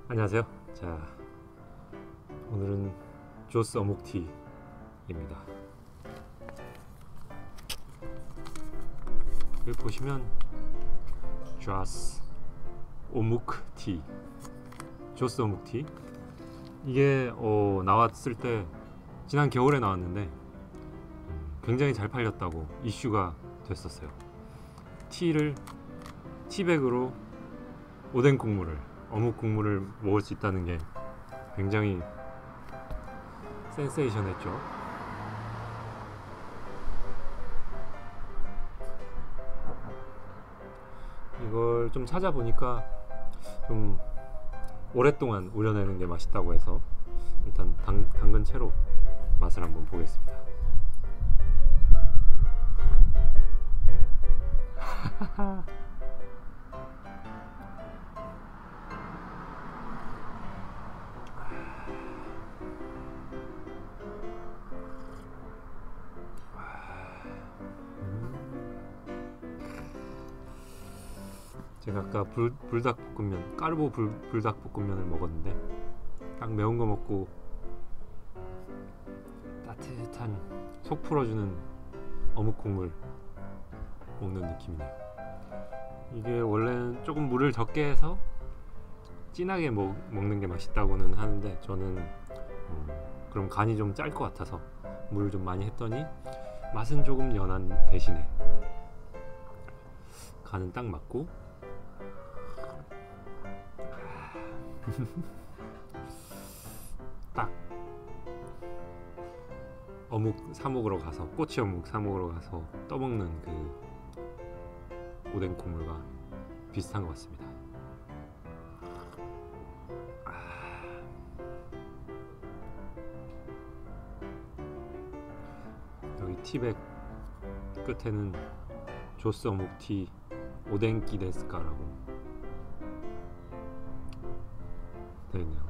안녕하세요. 자, 오늘은 조스 어묵티입니다. 여기 보시면 조스 어묵티, 조스 어묵티. 이게 나왔을 때 지난 겨울에 나왔는데 굉장히 잘 팔렸다고 이슈가 됐었어요. 티백으로 오뎅 국물을, 어묵 국물을 먹을 수 있다는 게 굉장히 센세이션했죠. 이걸 좀 찾아보니까 좀 오랫동안 우려내는 게 맛있다고 해서 일단 당근 채로 맛을 한번 보겠습니다. 제가 아까 불닭볶음면, 까르보 불닭볶음면을 먹었는데 딱 매운 거 먹고 따뜻한 속 풀어주는 어묵 국물 먹는 느낌이네요. 이게 원래는 조금 물을 적게 해서 진하게 먹는 게 맛있다고는 하는데 저는 그럼 간이 좀 짤 것 같아서 물을 좀 많이 했더니 맛은 조금 연한 대신에 간은 딱 맞고 딱 어묵 사 먹으러 가서, 꼬치 어묵 사 먹으러 가서 떠먹는 그 오뎅 국물과 비슷한 것 같습니다. 여기 티백 끝에는 조스 어묵티 오뎅끼 데스까라고 되어있네요.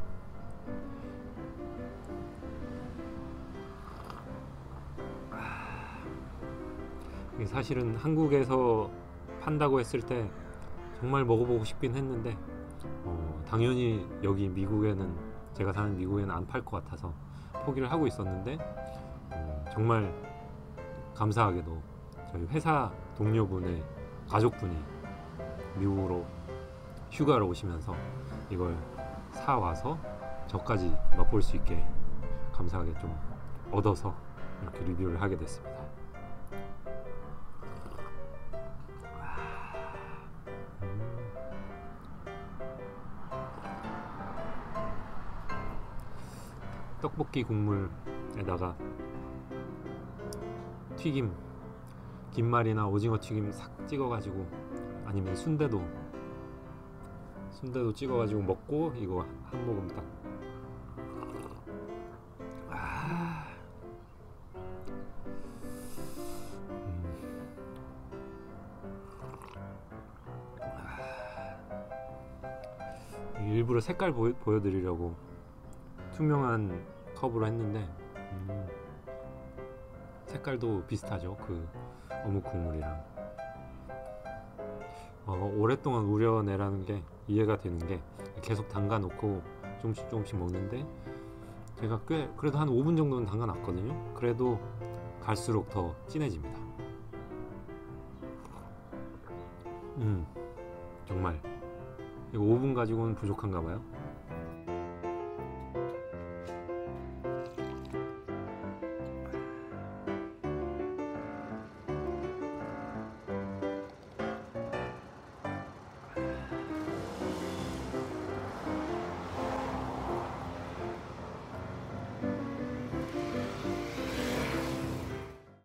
사실은 한국에서 판다고 했을 때 정말 먹어보고 싶긴 했는데 당연히 여기 미국에는, 제가 사는 미국에는 안 팔 것 같아서 포기를 하고 있었는데 정말 감사하게도 저희 회사 동료분의 가족분이 미국으로 휴가를 오시면서 이걸 사와서 저까지 맛볼 수 있게 감사하게 좀 얻어서 이렇게 리뷰를 하게 됐습니다. 떡볶이 국물에다가 튀김, 김말이나 오징어 튀김 싹 찍어가지고, 아니면 순대도 찍어가지고 먹고 이거 한 모금 딱. 일부러 색깔 보여드리려고 투명한 컵으로 했는데 색깔도 비슷하죠, 그 어묵 국물이랑. 오랫동안 우려내라는 게 이해가 되는 게, 계속 담가 놓고 조금씩 먹는데 제가 그래도 한 5분 정도는 담가 놨거든요. 그래도 갈수록 더 진해집니다. 정말 이거 5분 가지고는 부족한가 봐요.